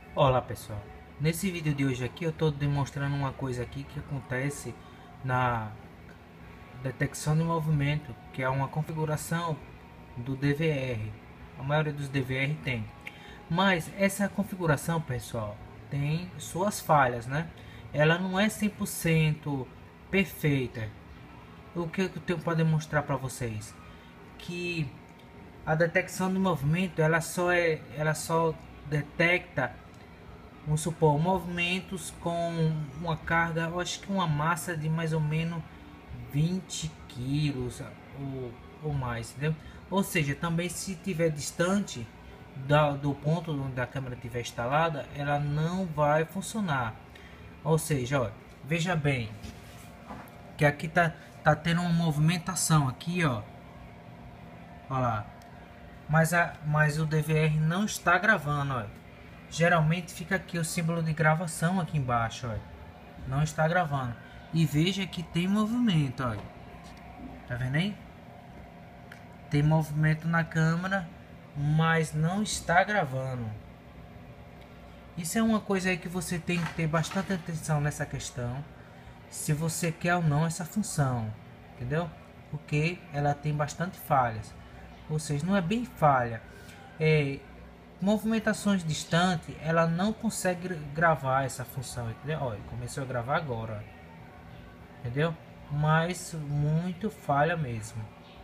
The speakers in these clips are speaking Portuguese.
Olá pessoal, nesse vídeo de hoje aqui eu estou demonstrando uma coisa aqui que acontece na detecção de movimento, que é uma configuração do DVR. A maioria dos DVR tem, mas essa configuração, pessoal, tem suas falhas, né? Ela não é 100% perfeita. O que eu tenho para demonstrar para vocês? Que a detecção de movimento ela só detecta, vamos supor, movimentos com uma carga, eu acho que uma massa de mais ou menos 20 quilos ou mais, entendeu? Ou seja, também se estiver distante do ponto onde a câmera estiver instalada, ela não vai funcionar. Ou seja, ó, veja bem que aqui tá tendo uma movimentação aqui, ó, ó lá, mas o DVR não está gravando, ó. Geralmente fica aqui o símbolo de gravação aqui embaixo, ó. Não está gravando. E veja que tem movimento, ó. Tá vendo aí? Tem movimento na câmera, mas não está gravando. Isso é uma coisa aí que você tem que ter bastante atenção nessa questão, se você quer ou não essa função, entendeu? Porque ela tem bastante falhas. Ou seja, não é bem falha. É, movimentações distantes, ela não consegue gravar essa função, entendeu? Olha, começou a gravar agora, entendeu? Mas muito falha mesmo.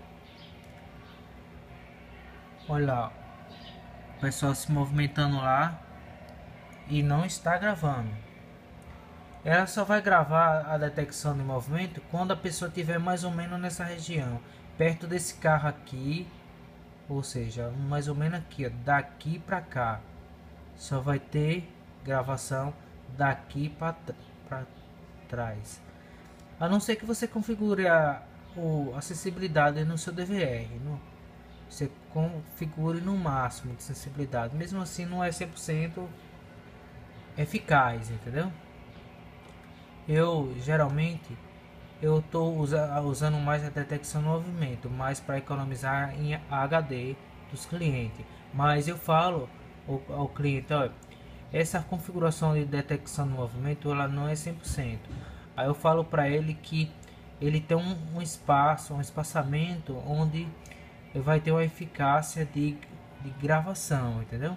Olha lá, o pessoal se movimentando lá e não está gravando. Ela só vai gravar a detecção de movimento quando a pessoa estiver mais ou menos nessa região, perto desse carro aqui, ou seja, mais ou menos aqui, ó, daqui para cá. Só vai ter gravação daqui para trás. A não ser que você configure a acessibilidade no seu DVR. Você configure no máximo de sensibilidade. Mesmo assim não é 100% eficaz, entendeu? Eu geralmente eu estou usando mais a detecção de movimento, mais para economizar em HD dos clientes. Mas eu falo ao cliente, olha, essa configuração de detecção de movimento ela não é 100%. Aí eu falo para ele que ele tem um espaço, um espaçamento onde vai ter uma eficácia de gravação, entendeu?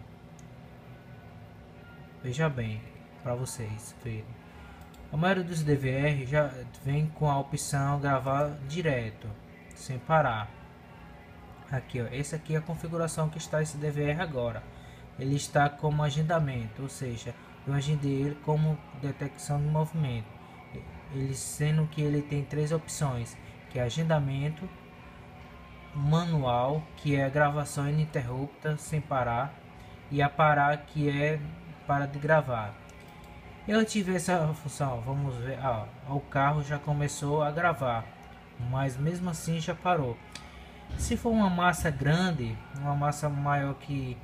Veja bem, para vocês verem. A maioria dos DVR já vem com a opção gravar direto, sem parar. Aqui, ó, essa aqui é a configuração que está esse DVR agora. Ele está como agendamento, ou seja, eu agendei ele como detecção de movimento. Ele sendo que ele tem três opções, que é agendamento, manual, que é gravação ininterrupta sem parar, e a parar, que é para de gravar. Eu ativei essa função, vamos ver, o carro já começou a gravar, mas mesmo assim já parou. Se for uma massa grande, uma massa maior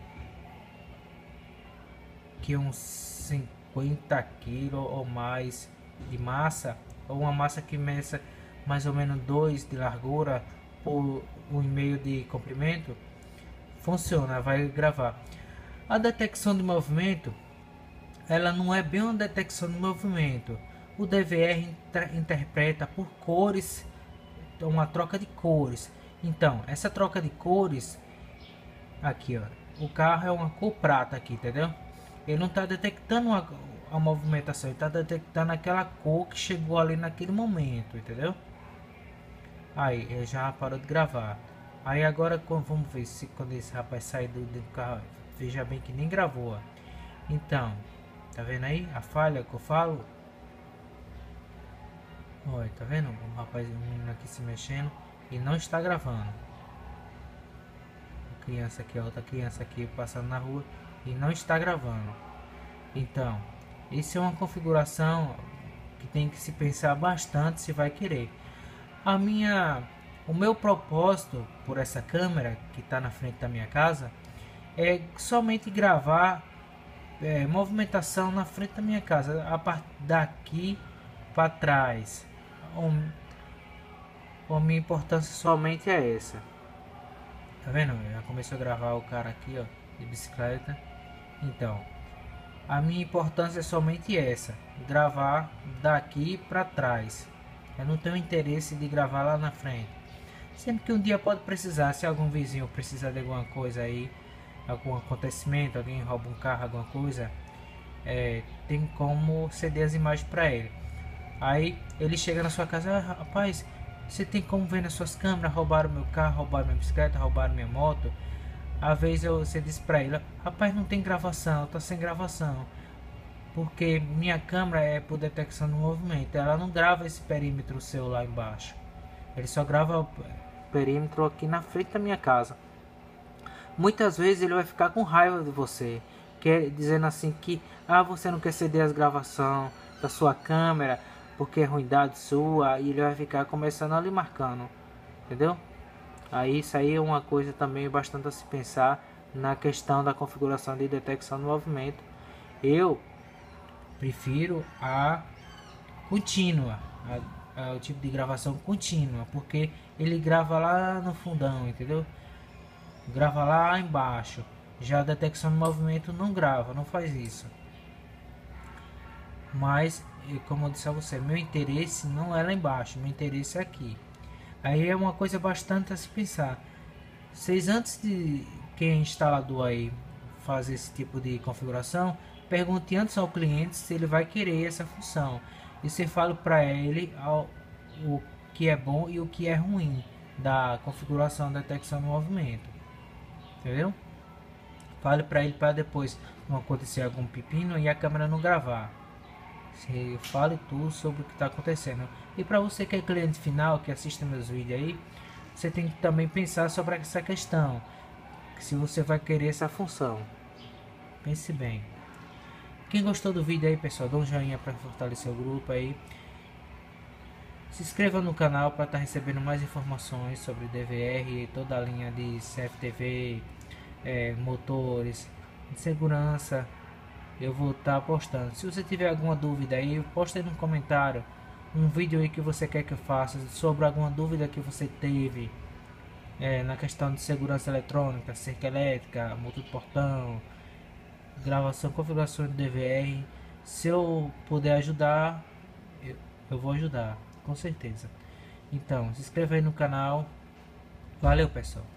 que uns 50 quilos ou mais de massa, ou uma massa que meça mais ou menos 2 de largura por 1,5 de comprimento, funciona, vai gravar. A detecção de movimento, ela não é bem uma detecção de movimento. O DVR interpreta por cores, uma troca de cores. Então, essa troca de cores aqui, ó, o carro é uma cor prata aqui, entendeu? Ele não está detectando a movimentação, ele está detectando aquela cor que chegou ali naquele momento, entendeu? Aí, ele já parou de gravar. Aí agora vamos ver se quando esse rapaz sair do carro, veja bem que nem gravou, ó. Então, tá vendo aí a falha que eu falo? Olha, tá vendo? O rapaz, o menino aqui se mexendo e não está gravando. A criança aqui, a outra criança aqui passando na rua e não está gravando. Então, isso é uma configuração que tem que se pensar bastante se vai querer. O meu propósito por essa câmera que está na frente da minha casa é somente gravar movimentação na frente da minha casa, a partir daqui para trás. A minha importância somente é essa. Tá vendo? Já começou a gravar o cara aqui, ó, de bicicleta. Então, A minha importância é somente essa: gravar daqui para trás. Eu não tenho interesse de gravar lá na frente. Sempre que um dia pode precisar, se algum vizinho precisar de alguma coisa aí, algum acontecimento, alguém rouba um carro, alguma coisa, tem como ceder as imagens para ele. Aí ele chega na sua casa: "Ah, rapaz, você tem como ver nas suas câmeras, roubaram meu carro, roubaram minha bicicleta, roubaram minha moto." Às vezes você diz para ele: "Rapaz, não tem gravação, tá sem gravação." Porque minha câmera é por detecção do movimento, ela não grava esse perímetro seu lá embaixo. Ele só grava o perímetro aqui na frente da minha casa. Muitas vezes ele vai ficar com raiva de você, dizendo assim que você não quer ceder as gravações da sua câmera porque é ruindade sua, e ele vai ficar começando a lhe marcando, entendeu? Aí isso aí é uma coisa também bastante a se pensar na questão da configuração de detecção do movimento. Eu prefiro a contínua, o tipo de gravação contínua, porque ele grava lá no fundão, entendeu? Grava lá embaixo. Já a detecção do movimento não grava, não faz isso. Mas, como eu disse a você, meu interesse não é lá embaixo, meu interesse é aqui. Aí é uma coisa bastante a se pensar. Vocês, antes de quem é instalador aí fazer esse tipo de configuração, pergunte antes ao cliente se ele vai querer essa função. E você fala para ele o que é bom e o que é ruim da configuração da detecção do movimento. Entendeu? Fale para ele para depois não acontecer algum pepino e a câmera não gravar. Você fale tudo sobre o que está acontecendo. E para você que é cliente final, que assiste meus vídeos aí, você tem que também pensar sobre essa questão, se você vai querer essa função. Pense bem. Quem gostou do vídeo aí, pessoal, dá um joinha para fortalecer o grupo aí. Se inscreva no canal para estar recebendo mais informações sobre DVR e toda a linha de CFTV, motores, de segurança. Eu vou estar postando. Se você tiver alguma dúvida aí, posta aí no comentário um vídeo aí que você quer que eu faça sobre alguma dúvida que você teve na questão de segurança eletrônica, cerca elétrica, motor de portão, gravação, configuração de DVR. Se eu puder ajudar, eu vou ajudar, com certeza. Então, se inscreva aí no canal. Valeu, pessoal.